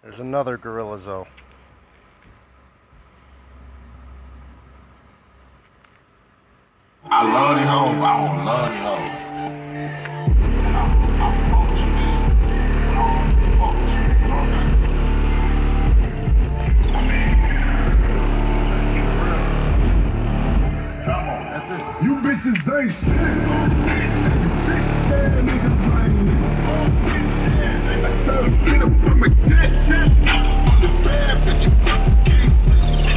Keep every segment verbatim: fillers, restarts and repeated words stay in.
There's another Gorilla Zoe. I love these hoes, but I don't love these hoes. And I, I fuck with you, man. But I don't really fuck with you, you know what I'm saying? I mean, I'm trying to keep it real. Come on, that's it. You bitches ain't shit. Bitch ass niggas ain't it. I tell them get up on my dick. On the bad bitch, you fucking can't see.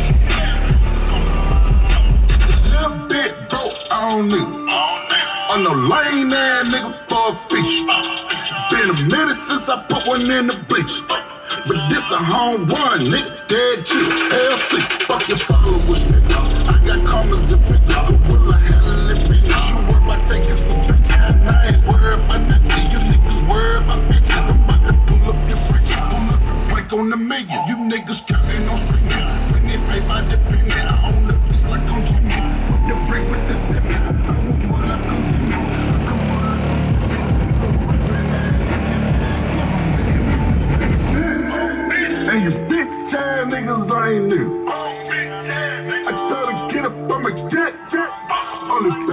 Little bit broke on nigga. On no lame ass nigga for a bitch. Been a minute since I put one in the bleach. But this a home run, nigga. Dead chick, L six. Fuck your followers, nigga. I got commas if it nigga. Will I handle it, bitch? You worry about taking some pictures. And I ain't worried about nothing. You niggas worry about bitches. I'm about to pull up your bridges. Pull up the plank on the million. You niggas counting on straight nigga. When they pay by the penny, I own the piece like on Jimmy. Put the brick with the semi. I won't pull up on Jimmy. I can pull up on Jimmy. And you bitch ass niggas ain't new. I tell them get up on my dick. On the